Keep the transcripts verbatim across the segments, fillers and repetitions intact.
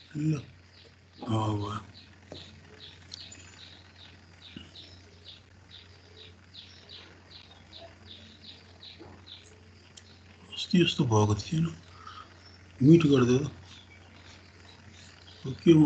ल अब अस्ति यस्तो भएको थिएन म्युट गरिदियो त के म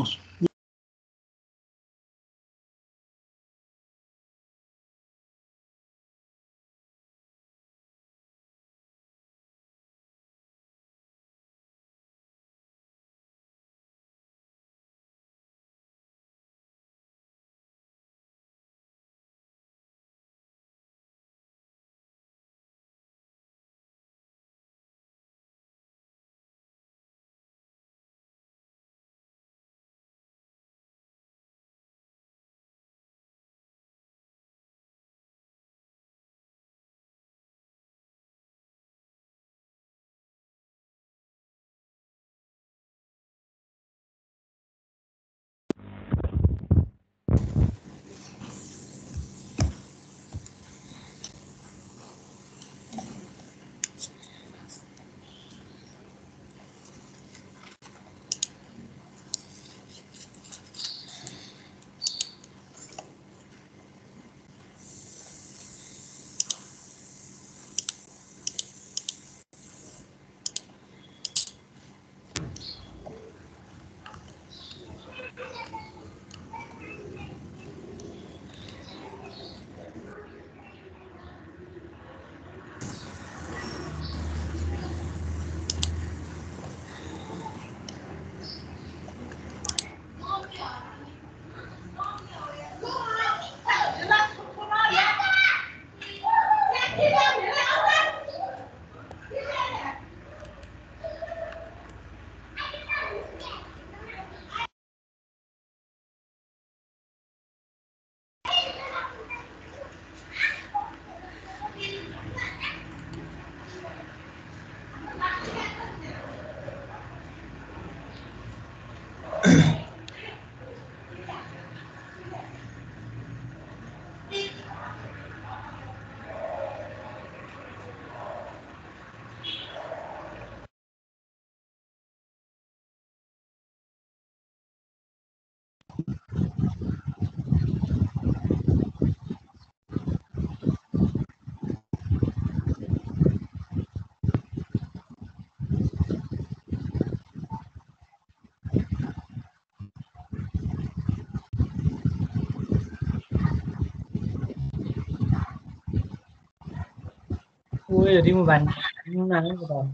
Ôi, remove bạn. Nhưng mà nó rồi.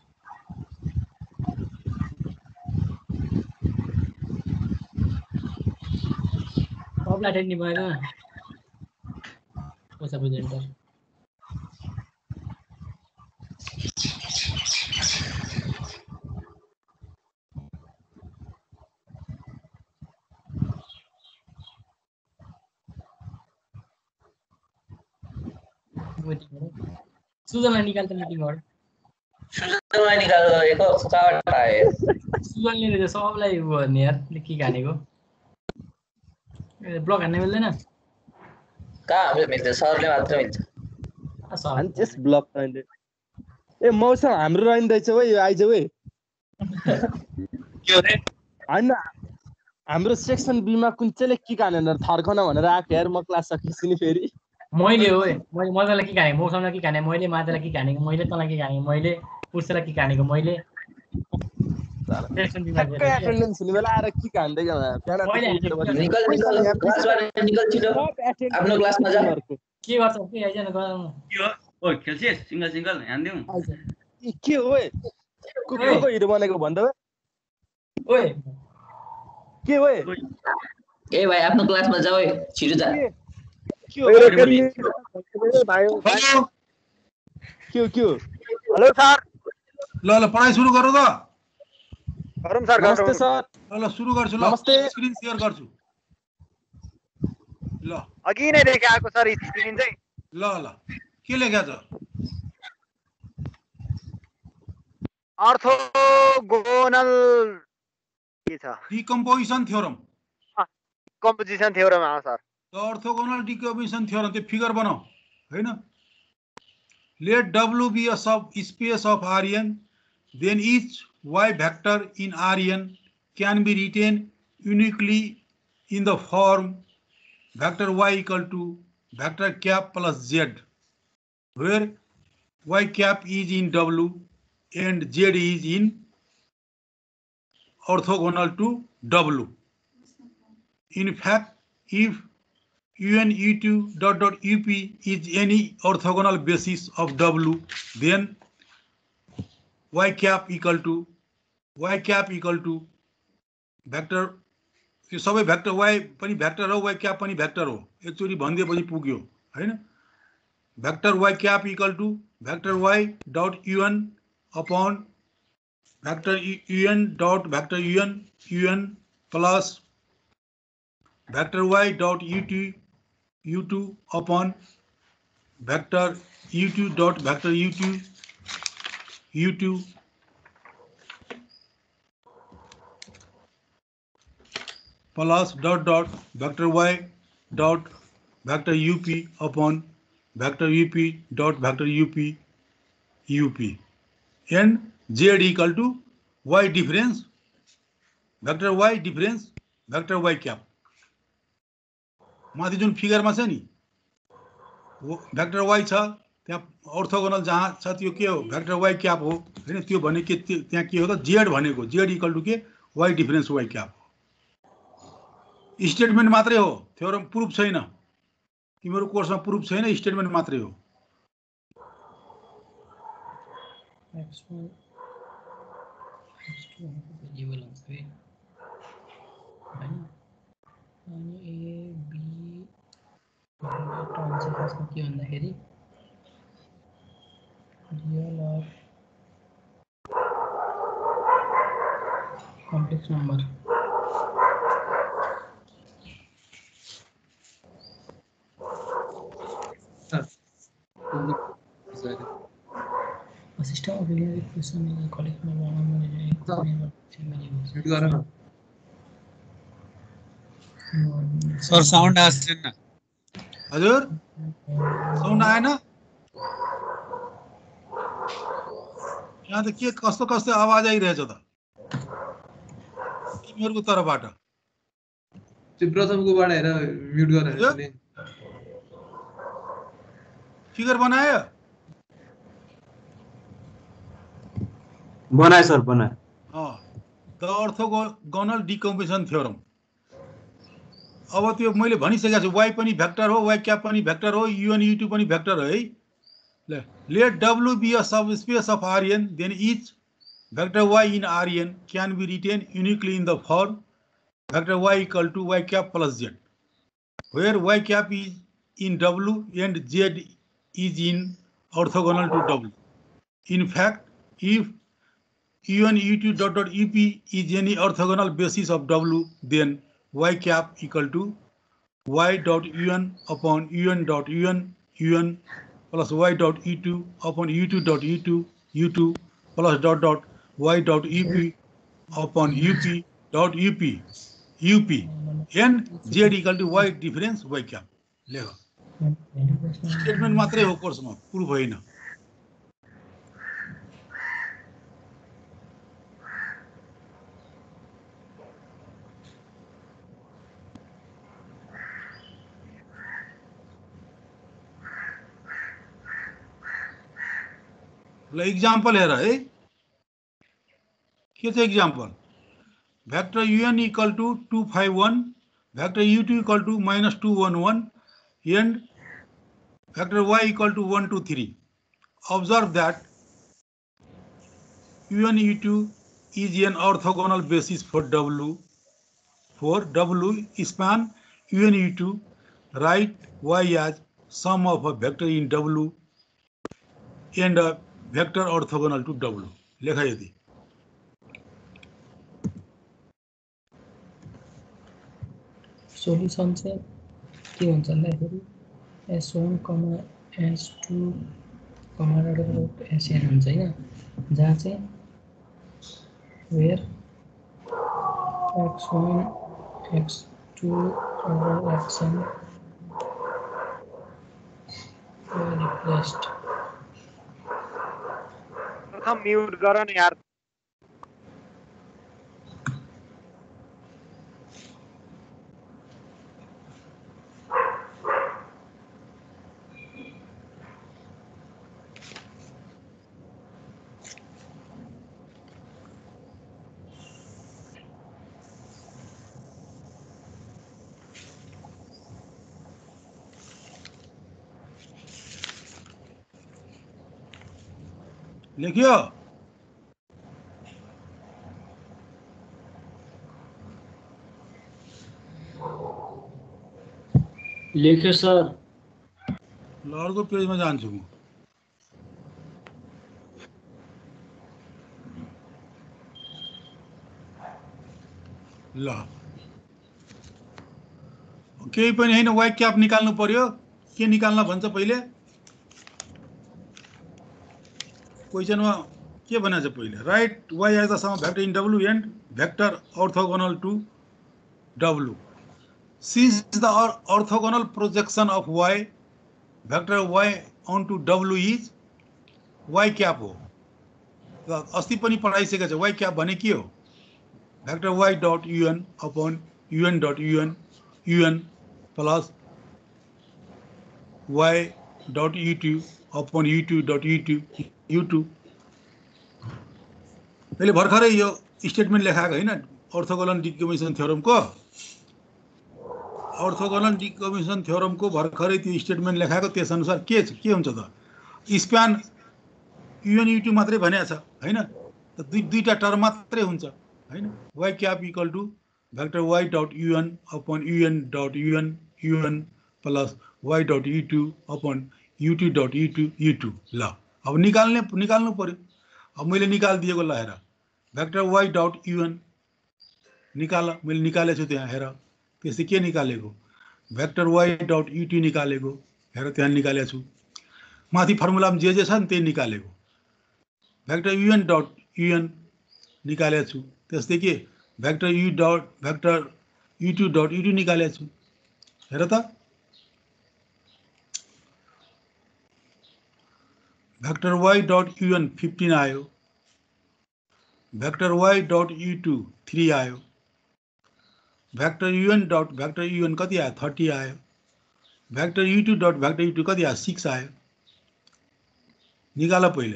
Top lại trên đi mời nữa. Ôi sao bây giờ enter. सुजनलाई निकाल त मिटिङबाट सुजनलाई निकालेको कहाँबाट आयो सुजनले त सबलाई उ गर्ने यार के खानेको ब्लक हान्न मिल्दैन कहाँ हाम्रो मिल्छ सरले मात्र मिल्छ हान्छेस ब्लक अहिले ए मौसम हाम्रो रहँदैछ है यो आइज है के रे हैन हाम्रो सेक्सन बी मा कुन चाहिँले के खानेन थर्कन भनेर आके यार म क्लास सकिएपछि नि फेरि मैले हो मैले मजालाई के खाने मौसमलाई के खाने मैले मातालाई के खानेको मैले तँलाई के खाने मैले पुरुषलाई के खानेको मैले सेक्सन बी मा ठ्याक्कै एटेन्डेन्स हुने बेला आएर के खान्दै निकल निकल क्लासबाट निकल छिटो आफ्नो क्लासमा जा के गर्छ के आइज न गराउनु के हो ओ खेल्छिस सिंगल सिंगल ध्यान दिउँ के हो ओए कुकुरको हिरो बनेको भन्दा ओए के ओए ए भाइ आफ्नो क्लासमा जा ओए छिटो जा के हो भाइ के हो के हो हेलो सर ल ल पढाइ सुरु गरौँ त गरौँ सर नमस्ते सर ल ल सुरु गर्छु ल नमस्ते स्क्रिन शेयर गर्छु ल अघि नै लेखे आएको सर स्क्रिन चाहिँ ल ल के लेख्या छ अर्थोगोनल के छ डिकम्पोजिसन थ्योरम कम्पोजिसन थ्योरम हो sir the orthogonal decomposition theorem त्यो फिगर बनाऊ हैन let W be a subspace of Rn then each y vector in Rn can be written uniquely in the form vector y equal to vector cap plus z, where y cap is in W and z is in orthogonal to W. In fact, if un u two dot dot up is any orthogonal basis of W, then y cap equal to y cap equal to vector, यो सबै vector y पनि vector हो, y cap पनि vector हो, एकचोटि भनिदिएपछि पुग्यो हैन। Vector y cap equal to vector y dot un upon vector un dot vector un un plus vector y dot u two u two upon vector u two dot vector u two u two plus dot dot vector y dot vector up upon vector up dot vector up up and z equal to y difference vector y difference vector y cap. माथि जुन फिगरमा छ नि vector y छ, त्यहाँ orthogonal जहाँ छ त्यो के हो, भेक्टर y cap हो हैन। त्यो भने के त्यहाँ के हो त z भनेको z इक्वल टु के y डिफरेन्स y cap हो। स्टेटमेन्ट मात्रै हो, थ्योरम प्रुफ छैन, तिम्रो कोर्समा प्रुफ छैन, स्टेटमेन्ट मात्रै हो। x one x two variable हुन्छ है हैन। अनि a b टर्म चाहिँ खासमा के भन्दाखेरि real or complex number. System of linear equation is a collection of non-linear equations. Sir sound आएन। हजुर साउन्ड आएन? यहाँ त के कस्तो कस्तो आवाज आइरहेछ त तिमीहरुको तर्फबाट। प्रथमकोबाट हेर म्युट गरेर नि। फिगर बनायो? बनाए सर बनाए। अँ द अर्थोगोनल डिकम्पोजिसन थ्योरम। अब त्यो मैले भनिसकेको छु, y पनि भेक्टर हो, y क्याप पनि भेक्टर हो, un u two पनि भेक्टर हो है। ल let W be a subspace of Rn, then each vector y in Rn can be written uniquely in the form vector y equal to y cap plus z, where y cap is in W and z is in orthogonal to W. In fact, if un u two dot dot up is any orthogonal basis of W, then y cap equal to y dot un upon un dot un un plus y dot u two upon u two dot u two u two plus dot dot y dot up upon up dot up up and z equal to y difference y cap. लेखो statement मात्रै हो, कोर्समा proof होइन। ल example हेर है, के छ example? Vector un equal to two five one, vector u two equal to minus two one one and vector y equal to one two three. Observe that un u two is an orthogonal basis for W. For W span un u two, write y as sum of a vector in W and a vector orthogonal to W. लेखा यदि solution चाहिँ के हुन्छ भन्दाखेरि s one comma s two comma dot dot sn हुन्छ हैन, जहाँ चाहिँ where x one x two over xn are replaced. प्रथम म्युट गर न यार। लेख्यो लेख्यो सर। ल अर्को पेजमा जान्छु म। ल केही पनि हैन, वाइ क्याप निकाल्नु पर्यो। के निकाल्न भन्छ पहिले? क्वेशनमा के भनेको छ पहिले? Right why as the sum of vector in W and vector orthogonal to W. Since the orthogonal projection of y, vector y onto w is y cap हो। र अस्ति पनि पढाइसकेको छ y cap भने के हो? Vector y dot un upon un dot un un plus y dot u2 upon u2 dot u2 u2। मैले भर्खरै यो स्टेटमेन्ट लेखाएको हैन अर्थोगोनल डिकम्पोजिसन थ्योरमको। अर्थोगोनल डिकम्पोजिसन थ्योरमको भर्खरै त्यो स्टेटमेन्ट लेखाएको। त्यसअनुसार के छ के हुन्छ त? स्प्यान un u2 मात्रै भनेको छ हैन, त दुई दुईटा टर्म मात्रै हुन्छ हैन। y cap equal to vector y dot un upon un dot un un plus y dot u2 upon u2 dot u2 u2। ल अब निकाल्ने निकाल्नु पर्यो। अब मैले निकालिदिएको ल हेर, भेक्टर y डट un निकाल, मैले निकालेको छु त्यहाँ हेर। त्यसै के निकालेको? भेक्टर y डट u2 निकालेको, हेर त्यहाँ निकालेको छु। माथि फर्मुलामा जे जे छ नि त्यही निकालेको। भेक्टर un डट un निकालेको छु। त्यस्तै के vector u dot vector u2 dot u2 निकालेको छु। हेर त vector y dot un fifteen आयो, vector y dot u2 three आयो, vector un dot vector un कति आयो? थर्टी आयो, vector u2 dot vector u2 कति आयो? सिक्स आयो। निकाल पहिले।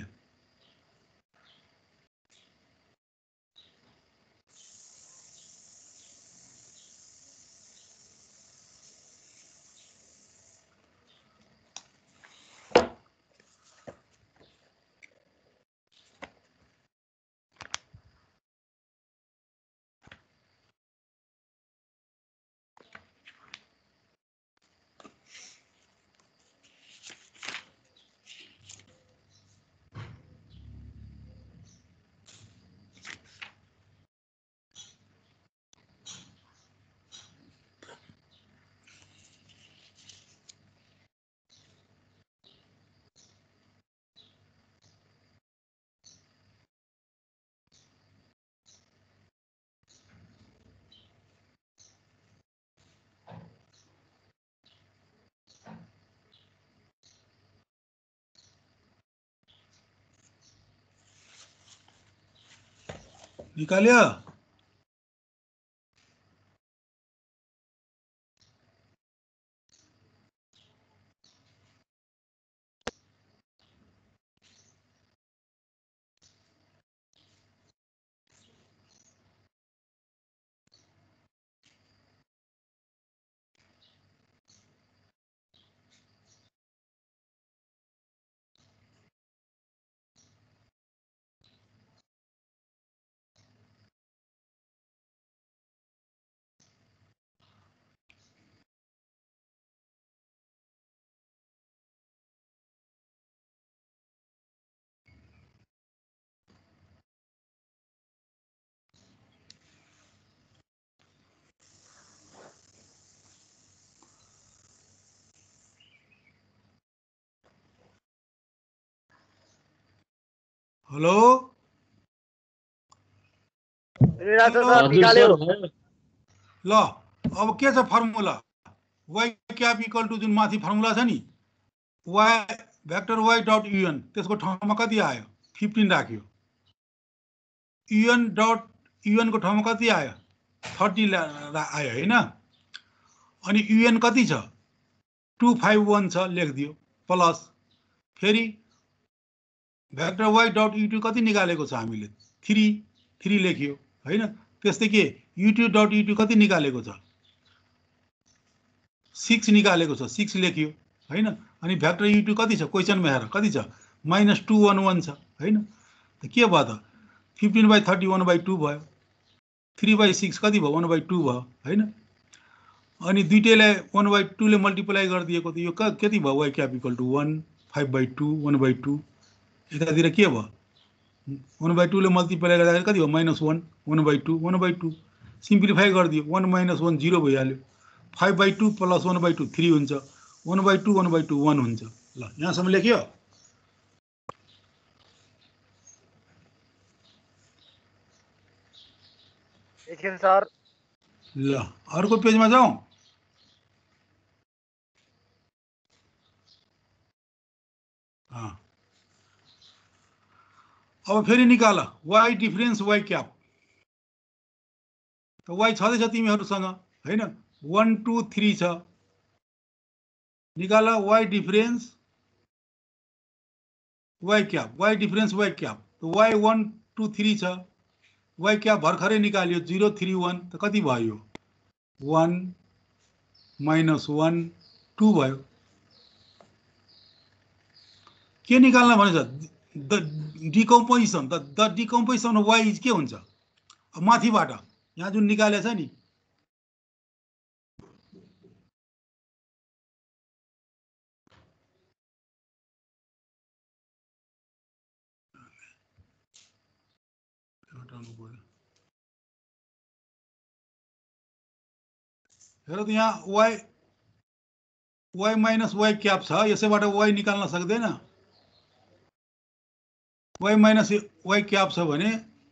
निकाल्यो? हेलो ल अब के छ formula? y cap equal to जुन माथि फर्मुला छ नि y vector y dot un, त्यसको ठाउँमा कति आयो? फिफ्टीन राख्यो। un डट un को ठाउँमा कति आयो? थर्टी आयो हैन। अनि un कति छ? टू फाइभ वन छ, लेखिदियो। प्लस फेरि भेक्टर y डट u2 कति निकालेको छ हामीले? थ्री थ्री लेख्यो हैन। त्यस्तै के u2 डट u2 कति निकालेको छ? सिक्स निकालेको छ, सिक्स लेख्यो हैन। अनि भेक्टर u2 कति छ? क्वेशनमा हेर कति छ? माइनस टू वन वन छ हैन त के भयो त fifteen by thirty one by two भयो थ्री बाई सिक्स कति भयो वन बाई टू भयो हैन अनि दुईटैलाई वन बाई टूले मल्टिप्लाई गरिदिएको त यो कति भयो Y cap equal to one five by two one by two यतातिर के भयो वन बाई टूले मल्टिप्लाई गर्दाखेरि कति भयो minus one one by two one by two simplify गरिदियो वन माइनस वन जिरो भइहाल्यो five by two plus one by two three हुन्छ one by two one by two one हुन्छ ल यहाँसम्म लेख्यो एकछिन सर ल अर्को पेजमा जाउँ अब फेरि निकाल वाइ डिफरेन्स वाइ क्याप त वाइ छँदैछ तिमीहरूसँग हैन वन टू थ्री छ निकाल y difference why cap y difference why cap त वाइ वन टू थ्री छ वाइ क्याप भर्खरै निकाल्यो जिरो थ्री वन त कति भयो वन माइनस वन टू भयो के निकाल्न भनेछ the decomposition the the decomposition y के हुन्छ माथिबाट यहाँ जुन निकालेछ नि हेर त यहाँ y y minus y cap छ यसैबाट वाइ निकाल्न सक्दैन वाइ माइनस वाइ क्याप छ भने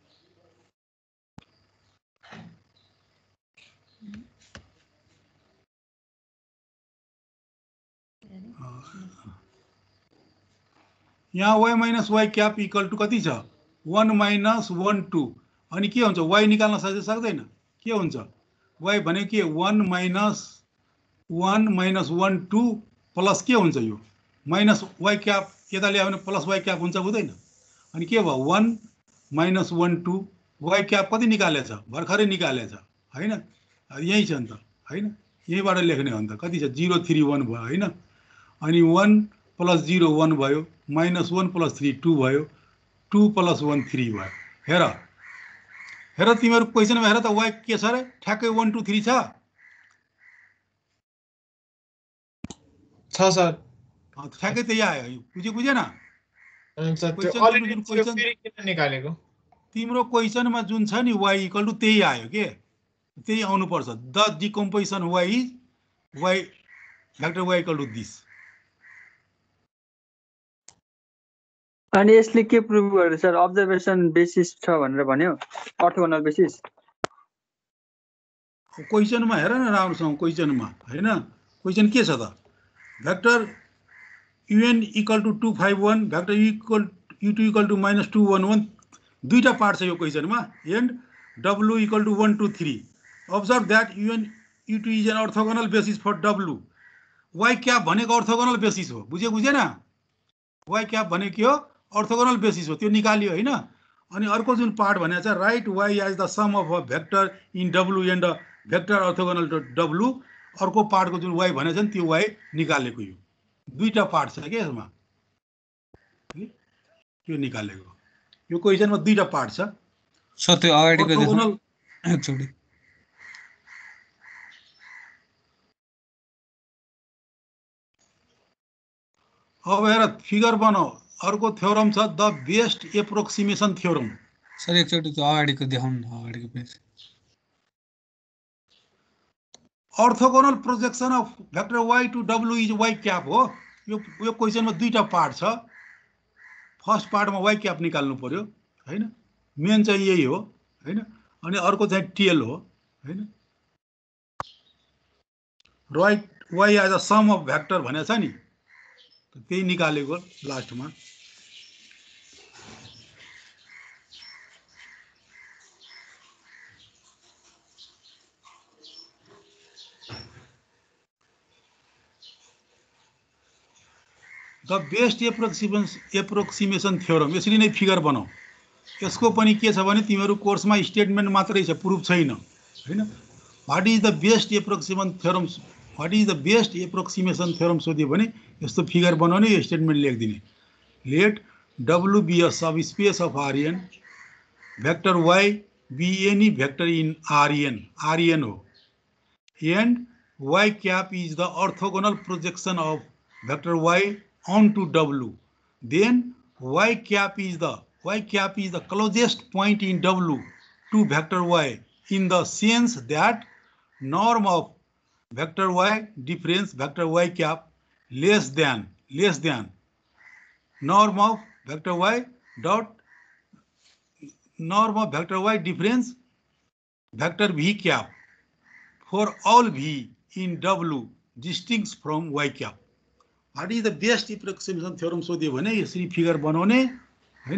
यहाँ y minus y cap equal to कति छ वन माइनस वन टू अनि के हुन्छ वाइ निकाल्न सक्छ सक्दैन के हुन्छ वाइ भने के one minus one minus one two plus के हुन्छ यो माइनस वाइ क्याप यता ल्यायो भने प्लस वाइ क्याप हुन्छ हुँदैन अनि के भयो one minus one two y cap कति निकालेछ भर्खरै निकालेछ हैन यही छ नि त हैन यहीबाट लेख्ने हो नि त कति छ जिरो थ्री वन भयो हैन अनि वन प्लस जिरो वन भयो minus one plus three two भयो टू प्लस वन थ्री भयो हेर हेर तिमीहरू क्वेसनमा हेर त वाइ के छ रे ठ्याक्कै वन टू थ्री छ छ सर ठ्याक्कै त्यही आयो बुझ्यो बुझेन निकालेको तिम्रो क्वेसनमा जुन छ नि वाइ इक्वल टू त्यही आयो के त्यही आउनुपर्छ the decomposition y is y vector y equal to this अनि यसले के प्रुभ गर्यो सर अब्जर्भेसन बेसिस छ भनेर भन्यो अर्थोगोनल बेसिस क्वेसनमा हेर न राम्रोसँग क्वेसनमा हैन क्वेसन के छ त vector un equal to two five one vector equal u two equal to minus two one one दुईटा पार्ट छ यो क्वेसनमा and w equal to one two three observe that un u two is an orthogonal basis for w y cap भनेको orthogonal basis हो बुझ्यो बुझेन why cap भनेको के हो अर्थोगोनल बेसिस हो त्यो निकालियो हैन अनि अर्को जुन पार्ट भनेको छ right why as the sum of a vector in w and vector orthogonal to w अर्को पार्टको जुन वाइ भनेको छ नि त्यो वाइ निकालेको यो दुईटा पार्ट छ के यसमा यो निकालेको यो क्वेसनमा दुईटा पार्ट छ सर त्यो अगाडिको देखाउनु एकचोटी अब हेर फिगर बनाऊ अर्को थ्योरम छ the best approximation theorem sir एकचोटी त्यो अगाडिको देखाउनु न अगाडिको page orthogonal projection of vector why to w is y cap हो यो यो क्वेसनमा दुईटा पार्ट छ फर्स्ट पार्टमा वाइ क्याप निकाल्नु पर्यो हैन मेन चाहिँ यही हो हैन अनि अर्को चाहिँ टेल हो हैन right why as a sum of vector भनेको छ नि त्यही निकालेको लास्टमा the best approximation approximation theorem यसरी नै फिगर बनाऊ यसको पनि के छ भने तिमीहरू कोर्समा स्टेटमेन्ट मात्रै छ प्रुफ छैन हैन what is the best approximation theorem what is the best approximation theorem सोध्यो भने यस्तो फिगर बनाउने स्टेटमेन्ट लेखिदिने let W be a subspace of Rn, vector y be any vector in Rn, Rn हो, and y cap is the orthogonal projection of vector y onto W. Then y cap is the y cap is the closest point in W to vector y in the sense that norm of vector y difference vector y cap less than less than norm of vector y dot norm of vector y difference vector v cap for all v in W distinct from y cap. What is the best approximation theorem सोध्यो भने यसरी figure बनाउने हैन.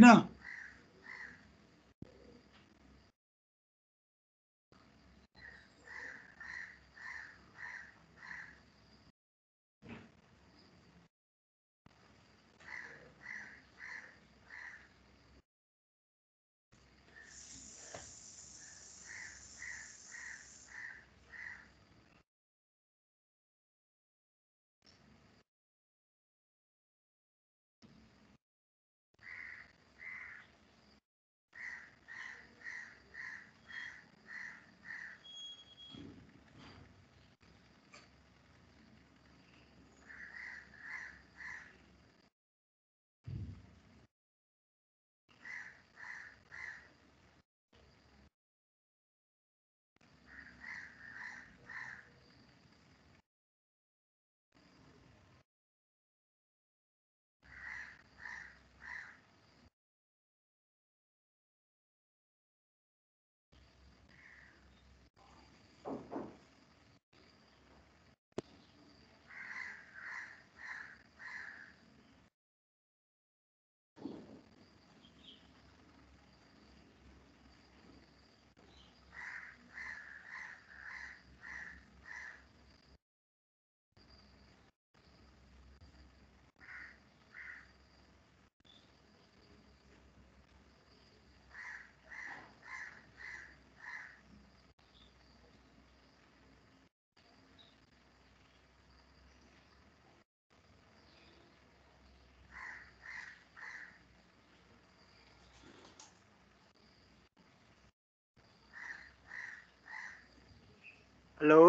Hello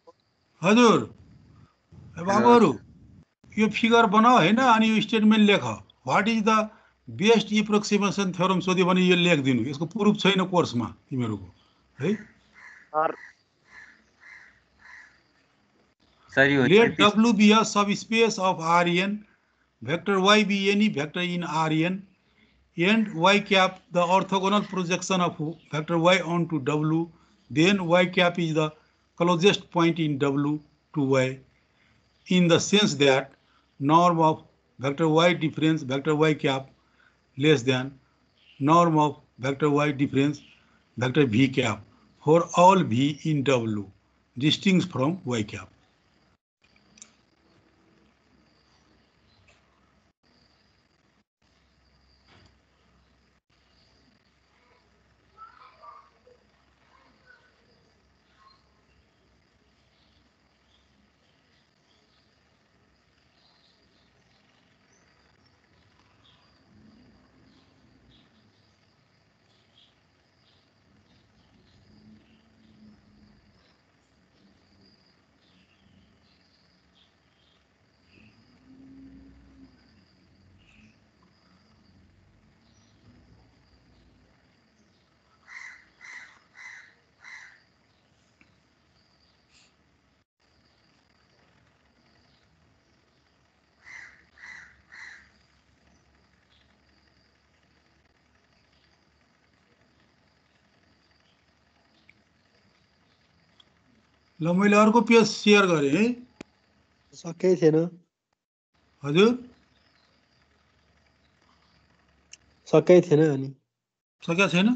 हजुर बाबुहरु यो figure बनाऊ हैन अनि यो स्टेटमेन्ट लेख. What is the best approximation theorem सोध्यो भने यो लेखदिनु. यसको प्रुफ छैन कोर्समा तिमीहरुको है. सर सर यो Let W be a subspace of Rn, vector y be any vector in Rn, and y cap the orthogonal projection of vector y onto W. Then y cap is the closest point in W to y in the sense that norm of vector y difference vector y cap less than norm of vector y difference vector v cap for all v in W distinct from y cap. ल मैले अर्को page share गरे है. सकै थिएन. हजुर सकै थिएन अनि सकेको छैन.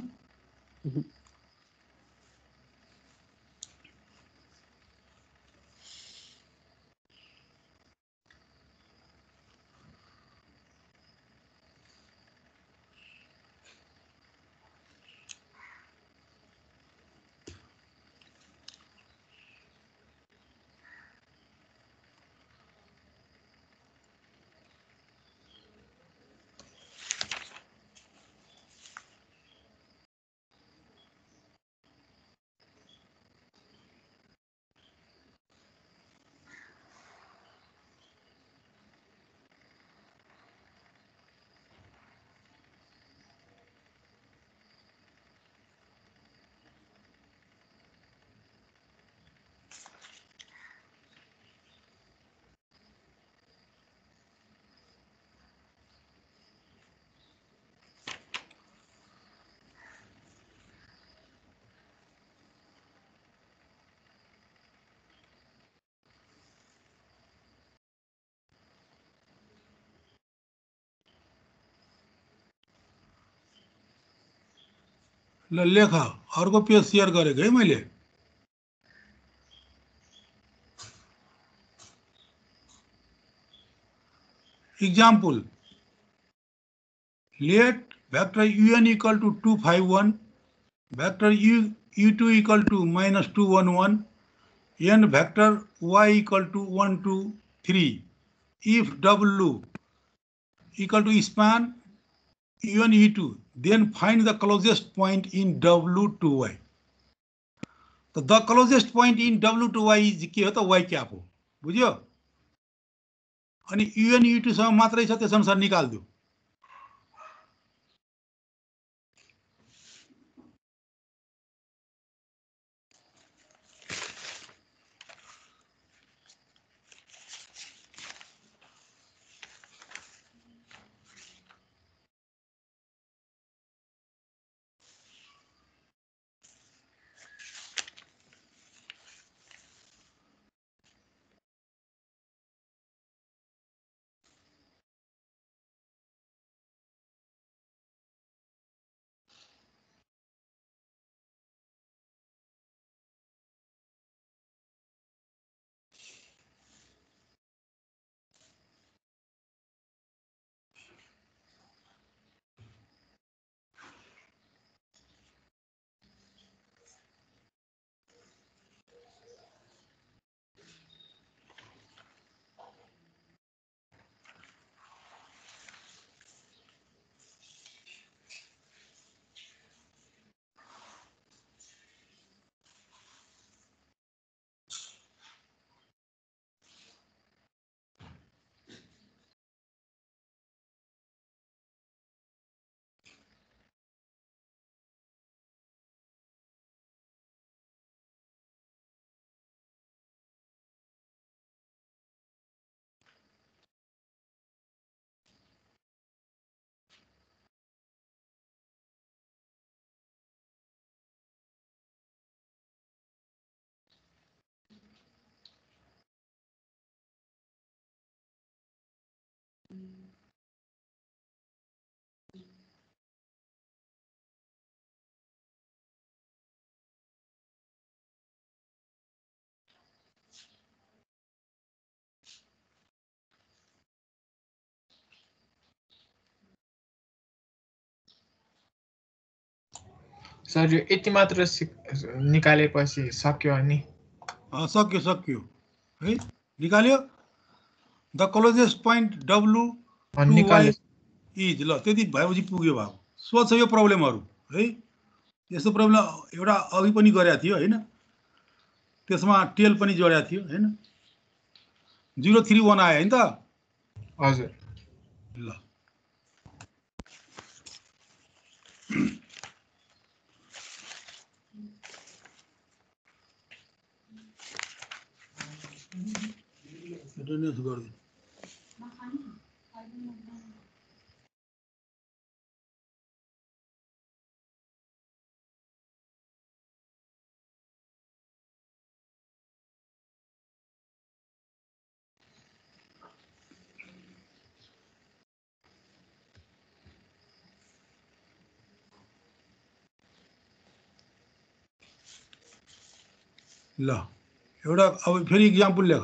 ल लेख अर्को पेज शेयर गरेको है मैले example let vector un equal to two five one vector u u2 equal to minus two one one and vector y equal to one two three if w equal to span un u two then find the closest point in w to y. तो the closest point in w to y is के हो त y cap हो बुझ्यो अनि un u2 सँग मात्रै छ त्यस अनुसार निकाल्दियो सर यो यति मात्र निकालेपछि सक्यो अनि सक्यो सक्यो है निकाल्यो the closest point w to y is ल त्यति भएपछि पुग्यो भाउ सोच यो प्रब्लमहरु है यस्तो प्रब्लम एउटा अघि पनि गरेको थियो हैन त्यसमा टेल पनि जोडेको थियो हैन zero three one आयो हैन त हजुर ल एटेन्डेन्स गर्दिनु ल एउटा अब फेरि एक्जाम्पल लेख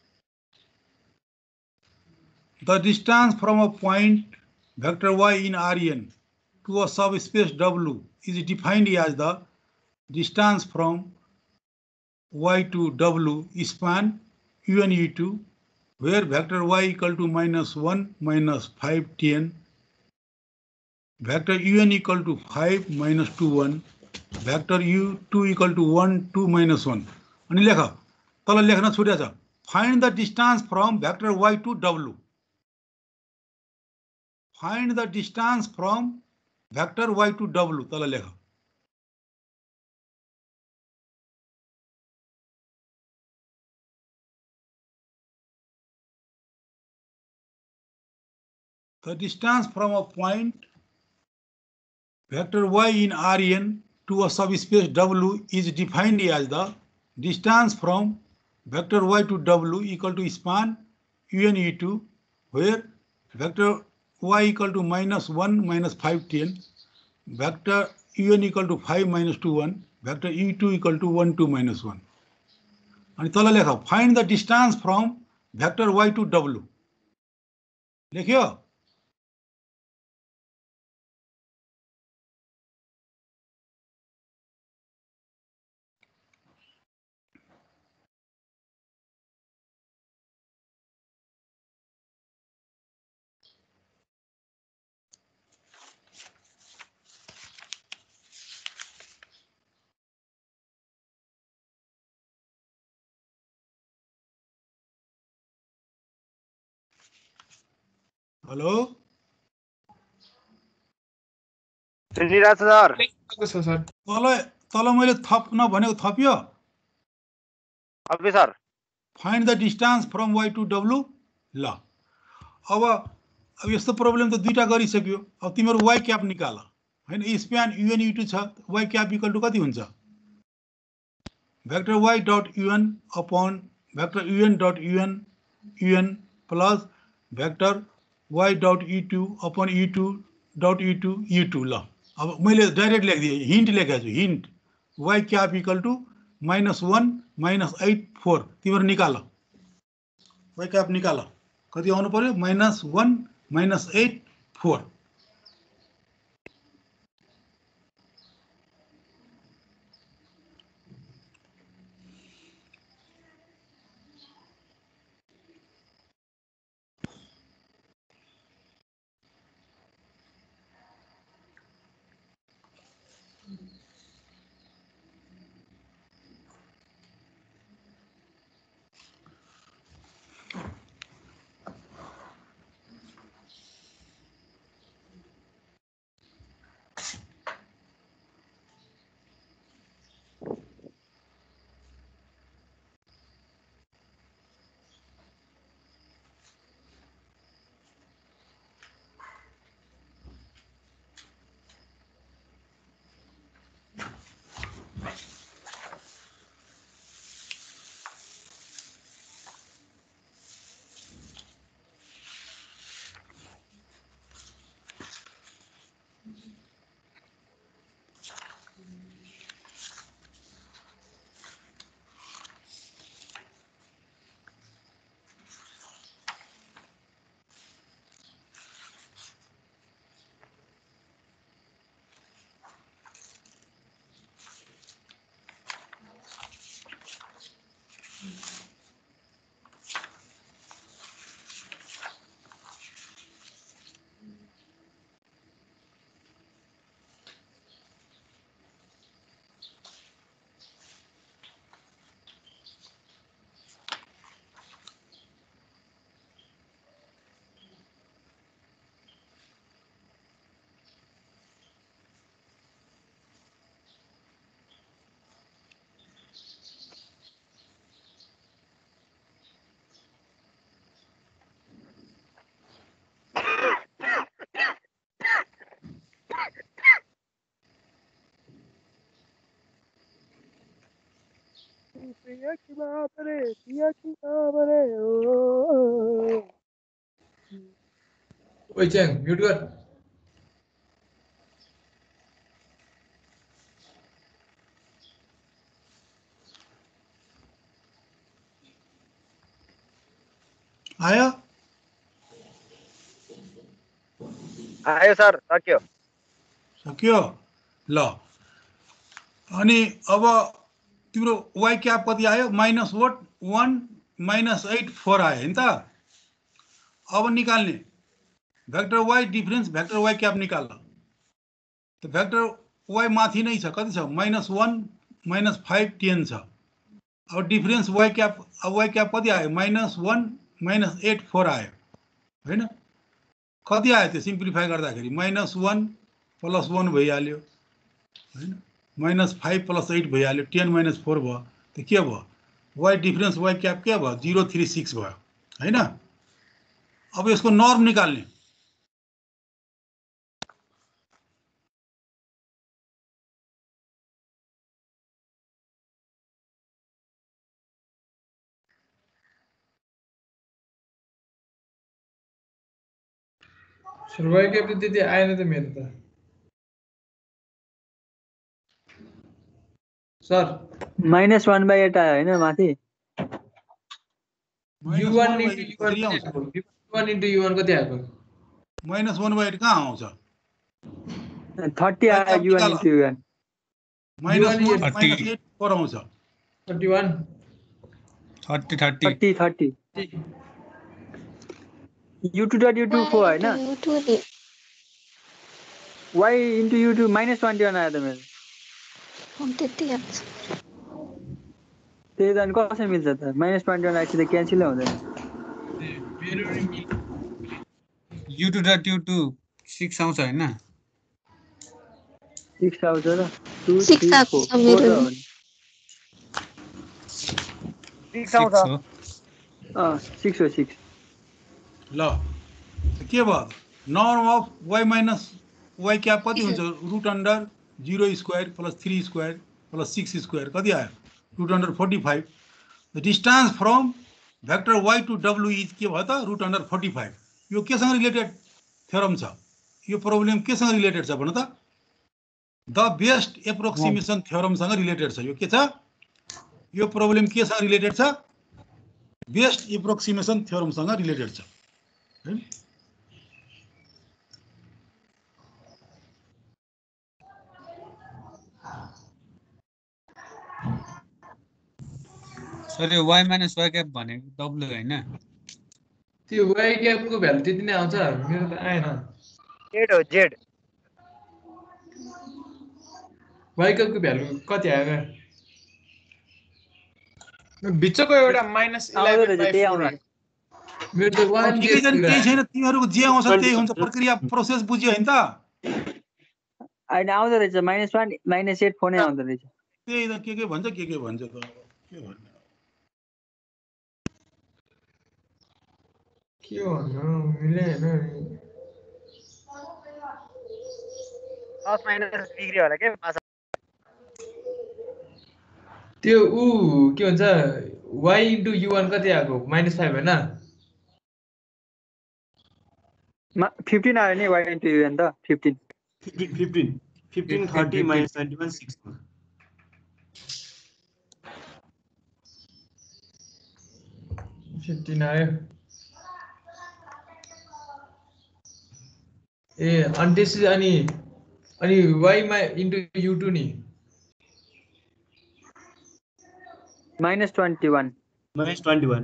The distance from a point vector y in Rn to a subspace W is defined as the distance from y to W span un u two where vector y equal to minus one minus five ten vector un equal to five minus two one vector u two equal to one two minus one अनि लेख तल लेख्न छुट्या छ find the distance from vector y to W find the distance from vector y to W तल लेख the distance from a point vector y in Rn to a subspace W is defined as the distance from vector y to W equal to span un u two where vector y equal to minus one minus five ten vector un equal to five minus two one, vector e two equal to one two minus one. अनि तल लेख find the distance from vector y to w. लेख्यो? Hello सुनिरहेको sir छ sir तल तल मैले थप्न भनेको थप्यो अबे sir find the distance from y to w ल अब अब यस्तो प्रब्लम त दुईटा गरिसक्यो अब तिम्रो y क्याप निकाल हैन स्प्यान un u2 छ y क्याप इक्वल टु कति हुन्छ vector y dot un upon vector un dot un un plus vector y dot e2 upon e2 dot e2 e2 ल अब मैले डाइरेक्ट लेखिदिएँ हिन्ट लेखेको छु hint y cap equal to minus one minus eight four तिम्रो निकाल y cap निकाल कति आउनु पर्यो minus one minus eight four ओइ च्याङ म्युट गर आयो आयो सर सक्यो सक्यो ल अनि अब तिम्रो y क्याप कति आयो माइनस वट वन माइनस एट फोर आयो हैन त अब निकाल्ने vector y difference vector y cap निकाल त भेक्टर y माथि नै छ कति छ minus one minus five ten छ अब डिफरेन्स y क्याप अब y क्याप कति आयो minus one minus eight four आयो हैन कति आयो त्यो सिम्प्लिफाई गर्दाखेरि माइनस वन प्लस वन भइहाल्यो हैन माइनस फाइभ प्लस एट भइहाल्यो टेन माइनस फोर भयो त के भयो वाइ डिफरेन्स वाइ क्याप के भयो जिरो थ्री सिक्स भयो हैन अब यसको नर्म निकाल्ने सुरुवात के त्यति आएन त मेरो त sir minus one by eight आयो होइन माथि minus u one one into by u one eight कति आएको युवान इन्टु युवान कति आएको माइनस वान बाई एट कहाँ आउँछ थर्टी आयो युवान into u one minus u one one thirty minus eight पर आउँछ thirty one thirty thirty thirty thirty u two dot u two four होइन y into u two minus twenty one आयो त मेरो त्यति आएको छ त्यही त अनि कसरी मिल्छ त माइनस ट्वेन्टी वान आएपछि त क्यान्सलै हुँदैन युटु डट युटु सिक्स आउँछ होइन सिक्स आउँछ र टू सिक्स थ्री आएको फोर छ फोर मेरो त हो नि सिक्स आउँछ अँ सिक्स हो सिक्स ल के भयो norm of y minus y cap कति हुन्छ root under zero square plus three square plus six square कति आयो root under forty five the distance from vector why to डब्लु इज के भयो त रुट अन्डर फोर्टी फाइभ यो केसँग related theorem छ यो प्रब्लम केसँग रिलेटेड छ भन त द बेस्ट एप्रोक्सिमेसन थ्योरमसँग रिलेटेड छ यो के छ यो प्रब्लम केसँग रिलेटेड छ बेस्ट एप्रोक्सिमेसन थ्योरमसँग रिलेटेड छ है सर यो वाइ माइनस वाइ क्याप भनेको डब्लु होइन त्यो वाइ क्यापको भ्यालु त्यति नै आउँछ मेरो त आएन जेड हो जेड वाइ क्यापको भ्यालु कति आयो बिचको एउटा माइनस आउँदो रहेछ त्यही आउँछ मेरो त वान ठिकै छ नि केही छैन तिमीहरूको जे आउँछ त्यही हुन्छ प्रक्रिया प्रोसेस बुझ्यो होइन त होइन आउँदो रहेछ माइनस वान माइनस एट फोनै आउँदो रहेछ त्यही त के के भन्छ के के भन्छ त के भन्ने के भन्नु मिलेन प्लस माइनस डिग्री होला के पास त्यो ऊ के भन्छ वाइ इन्टु युवान कति आएको माइनस फाइभ होइन फिफ्टिन आयो नि वाइ इन्टु युएन त fifteen fifteen fifteen fifteen thirty minus twenty one सिक्समा फिफ्टिन आयो ए अनि त्यसपछि अनि अनि वाइमा इन्टु युटु नि minus twenty one minus twenty one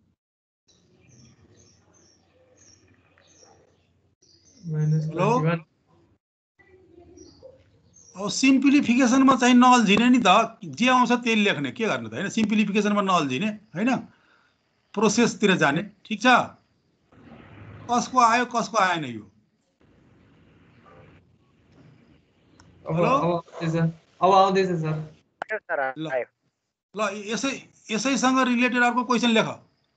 minus twenty one अब सिम्प्लिफिकेसनमा चाहिँ नअल्झिने नि त जे आउँछ त्यही लेख्ने के गर्नु त होइन सिम्प्लिफिकेसनमा नअल्झिने होइन प्रोसेसतिर जाने ठिक छ कसको आयो कसको आएन यो हेलो अब आउँदैछ सर ल ल यसै यसैसँग रिलेटेड अर्को क्वेसन लेख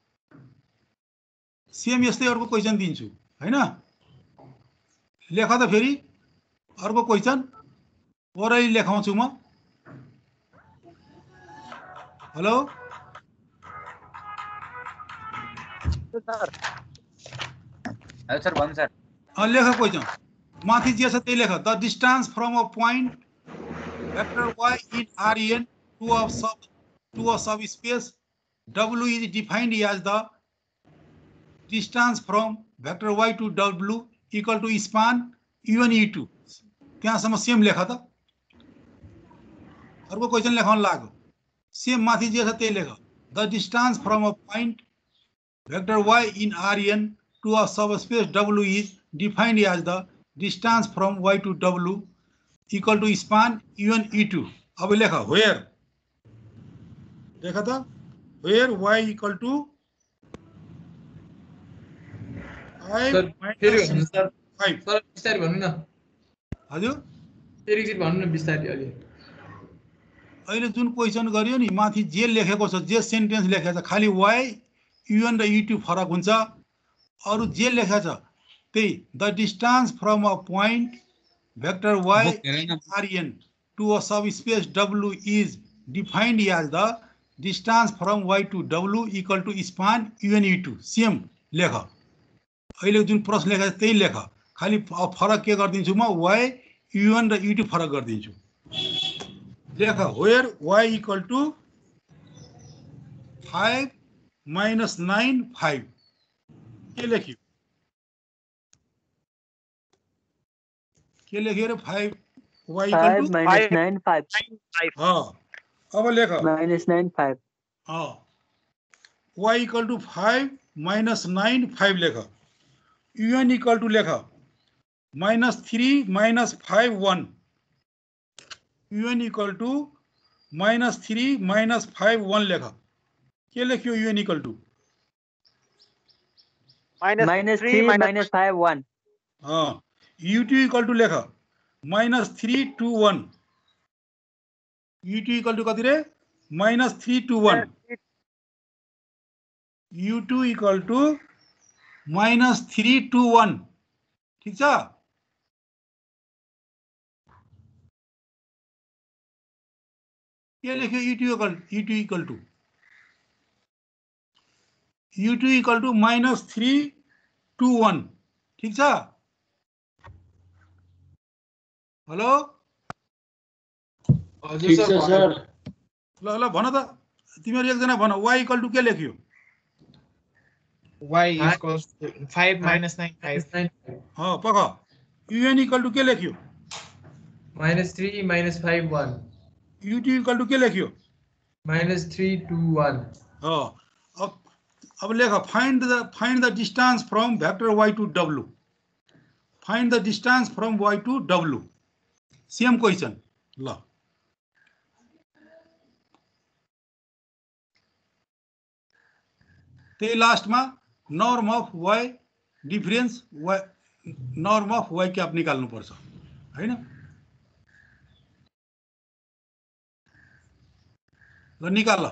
सेम यस्तै अर्को क्वेसन दिन्छु होइन लेख त फेरि अर्को क्वेसन ओरली लेखाउँछु म हेलो सर भन्नु सर लेख क्वेसन माथि जे छ त्यही लेख the distance from a point vector y in Rn to a sub to a subspace W is defined as the distance from vector y to W equal to span u and e two. त्यहाँसम्म same लेख त अर्को question लेखाउन लाग्यो same माथि जे छ त्यही लेख the distance from a point vector y in Rn to a subspace W is defined as the distance from y to W equal to span u and e two. अब लेख where देखा था where y equal to I फेरि भन्नु sir five. Sir बिस्तारै भन्नु न हजुर फेरि एकचोटि भन्नु न बिस्तारै अलि अहिले जुन क्वेसन गर्यो नि माथि जे लेखेको छ जे सेन्टेन्स लेखेको छ खालि y un र e two फरक हुन्छ अरु जे लेखेको छ त्यही the distance from a point vector y in Rn to a subspace W is defined as the distance from y to W equal to span u and e two. Same लेख अहिले जुन प्रश्न लेखेको छ त्यही लेख खालि फरक के गरिदिन्छु म y un र e two फरक गरिदिन्छु लेख where y equal to five minus nine five के लेख्यो के लेख्यो रे five y equal to five minus nine five हाँ अब लेख माइनस नाइन फाइभ हाँ y equal to five minus nine five लेख un इक्वल टू लेख minus three minus five one un equal to minus three minus five one लेख के लेख्यो un equal to minus three minus five one हाँ ut equal to लेख minus three two one ut equal to कति रे minus three two one u2 equal to minus three two one ठीक छ के लेख्यो u2 equal u2 equal to u2 equal to minus three two one ठीक छ hello हजुर sir ल ल भन त तिमीहरु एकजना भन y इक्वल टू के लेख्यो y equals to five minus nine five हाँ पख un इक्वल टू के लेख्यो minus three minus five one ut equal to के लेख्यो माइनस थ्री टू वन हाँ अब अब लेख find the find the distance from vector y to w find the distance from y to w same question ल त्यही लास्टमा norm of y difference y norm of y cap निकाल्नु पर्छ हैन ल निकाल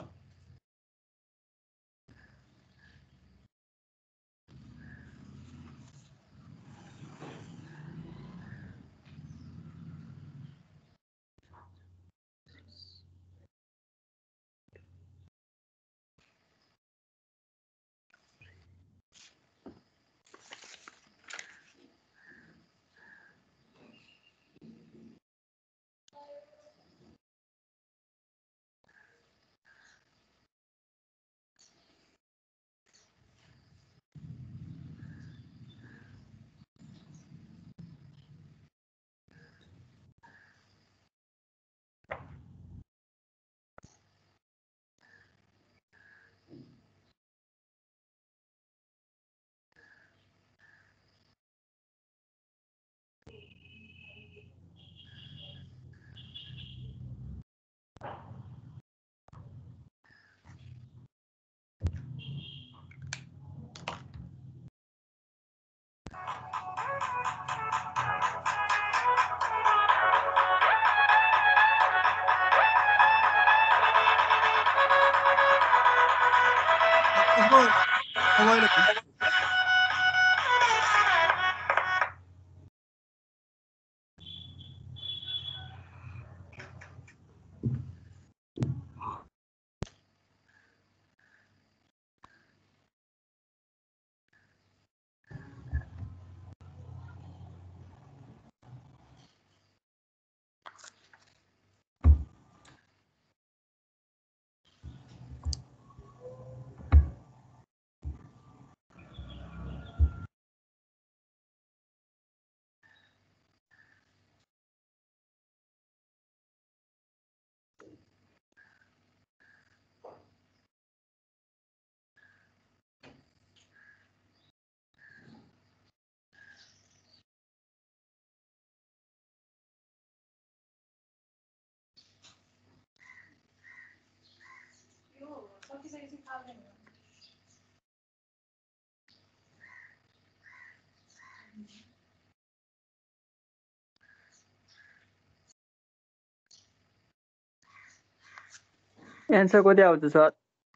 एन्सर कति आउँछ सर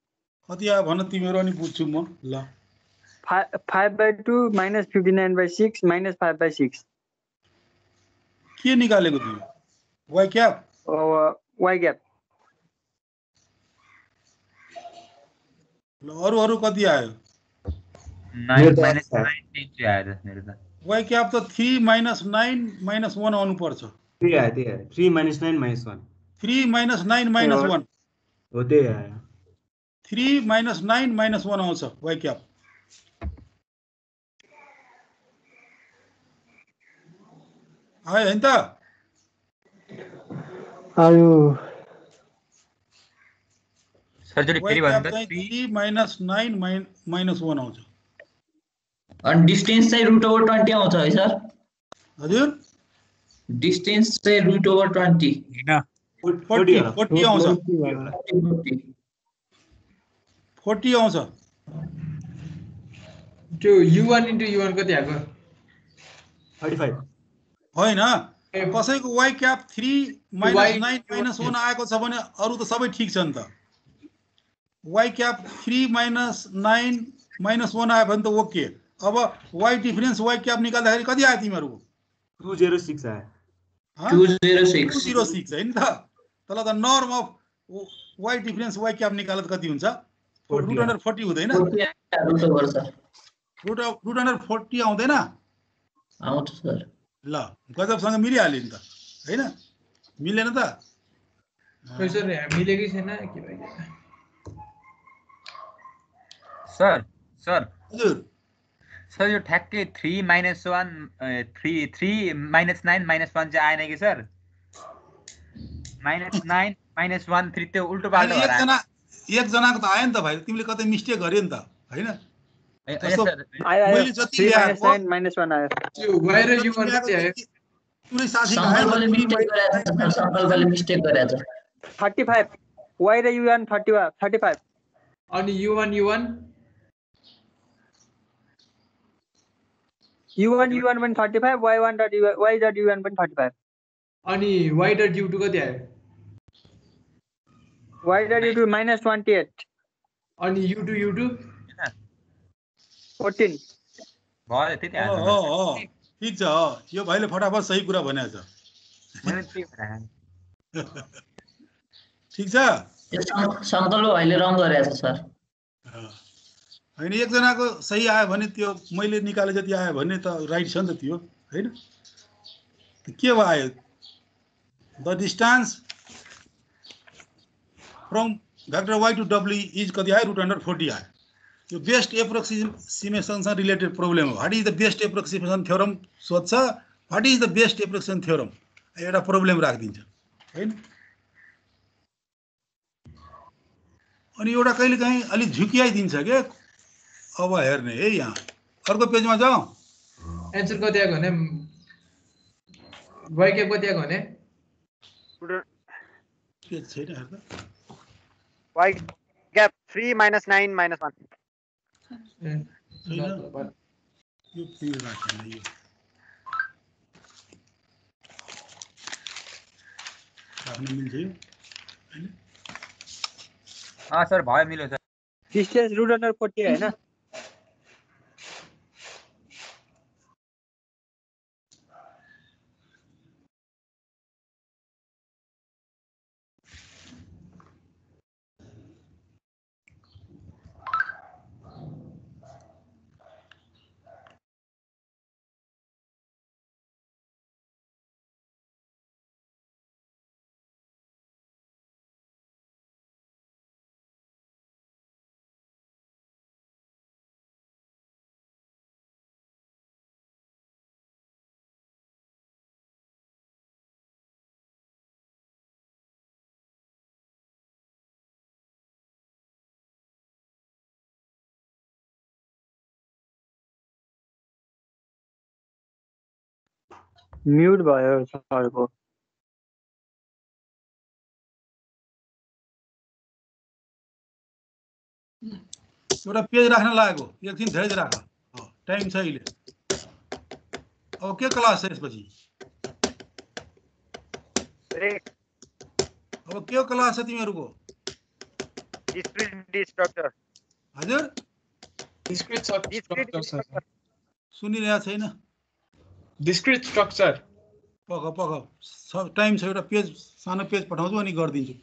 कति आयो भन तिमीहरु अनि बुझ्छु म ल five by two minus fifty nine by six minus five by six के निकालेको तिमी y क्याप y क्याप ल अरु अरु कति आयो नाइन माइनस नाइन आयो मेरो त y क्याप त three minus nine minus one आउनु पर्छ थ्री आयो त्यही आयो three minus nine minus one three minus nine minus one हो त्यही आयो three minus nine minus one आउँछ वाइ क्याप आयो होइन त आयो सर्जरी फेरि भन्नु त three minus nine minus one आउँछ अनि डिस्टेन्स चाहिँ रुट ओभर ट्वेन्टी आउँछ है सर हजुर डिस्टेन्स चाहिँ रुट ओभर ट्वेन्टी होइन फोर्टी फोर्टी आउँछ फोर्टी आउँछ त्यो u one into u one कति आएको थर्टी फाइभ होइन कसैको y cap three minus nine minus one आएको छ भने अरू त सबै ठिक छ नि त y cap three minus nine minus one आयो भने त ओके अब वाइ डिफरेन्स वाइ क्याप निकाल्दाखेरि कति आयो तिमीहरूको टू जेरो सिक्स आयो two zero six two zero six होइन त तल त norm of Y difference why cap निकाल्दा कति हुन्छ रुट अन्डर फोर्टी हुँदैन रुट रुट अन्डर फोर्टी आउँदैन आउँछ सर ल गजबसँग मिलिहाल्यो नि त होइन मिलेन त सर मिलेकै छैन के भयो सर सर हजुर सर यो ठ्याक्कै three minus one three three minus nine minus one चाहिँ आएन कि sir minus nine minus one three त्यो उल्टो पाल्टो एकजना एकजनाको त आयो नि त भाइ तिमीले कतै मिस्टेक गर्यो नि त होइन मैले जति थर्टी फाइभ वाइ र युएन थर्टी थर्टी फाइभ अनि u one u one u one u one पनि thirty five y one dot y dot u n पनि थर्टी फाइभ अनि वाइ डट यु टू कति आयो y dot u two minus twenty eight अनि u two u two fourteen भयो त्यति हो हो हो ठिक छ यो भाइले फटाफट सही कुरा भनेको छ ठिक छ सङ्कल्प भाइले रङ गरेको छ सर होइन एकजनाको सही आयो भने त्यो मैले निकाले जति आयो भने त राइट छ नि त त्यो होइन के भयो आयो the distance from vector why to W is कति आयो रुट अन्डर फोर्टी आयो यो बेस्ट एप्रोक्सिमेसनसँग रिलेटेड प्रब्लम हो what is the best approximation theorem सोध्छ what is the best approximation theorem एउटा प्रब्लम राखिदिन्छ होइन अनि एउटा कहिले काहीँ अलिक झुकिआइदिन्छ के अब हेर्ने है यहाँ अर्को पेजमा जाउँ एन्सर कति आएको भने वाइ क्याप कति आएको भने पेज छैन हेर्दा Y cap three minus nine minus one यो पेज राखेन यो राख्न मिल्छ यो होइन अँ सर भयो मिल्यो sir distance root under forty होइन म्युट भयो सरको एउटा पेज राख्न लागेको एकछिन धेरै राख टाइम छ अहिले अब के क्लास छ यसपछि अब के क्लास छ तिमीहरूको डिस्क्रिट स्ट्रक्चर हजुर डिस्क्रिट स्ट्रक्चर सुनिरहेको छैन डिस्क्रिट स्ट्रक्चर पख पख टाइम छ एउटा पेज सानो पेज पठाउँछु अनि गरिदिन्छु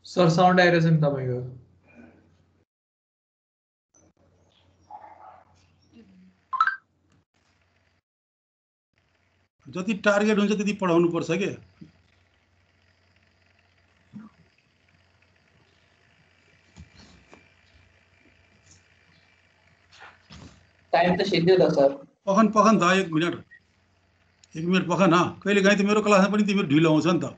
सर साउन्ड आइरहेछ नि तपाईँको। जति टार्गेट हुन्छ त्यति पढाउनु पर्छ के। टाइम त सिद्धि त सर। पखन पखन त एक मिनट एक मिनट पखन न। कहिले काहीँ त मेरो क्लासमा पनि तिमीहरू ढिलो आउँछ नि त।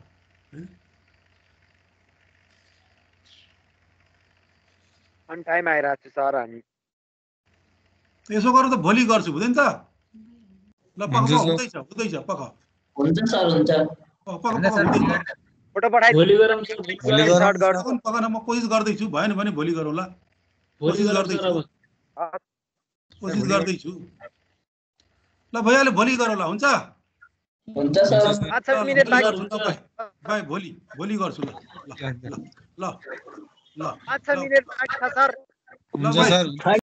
अन टाइम आइरहेको छु सर हामी। यसो गरेर त भोलि गर्छु हुँदैन त। ल पख पख हुँदैछ हुँदैछ पख। हुन्छ सर हुन्छ। पख पख पख हुँदैछ। फोटो पठाइ भोलि गरौँ सर। भोलि स्टार्ट गर्छु। पखन पखन म कोसिस गर्दैछु भएन भने भोलि गरौँ ल। भोलि कोसिस गरौँ सर गर्दैछु अब। कोसिस गर्दैछु। ल भइहाल्यो भोलि गरौँ ल हुन्छ। हुन्छ सर। पाँच छ मिनेट लाग्छ। बाई भोलि भोलि गर्छु ल ल ल ल पाँच छ मिनेट लाग्छ सर। ल बाई।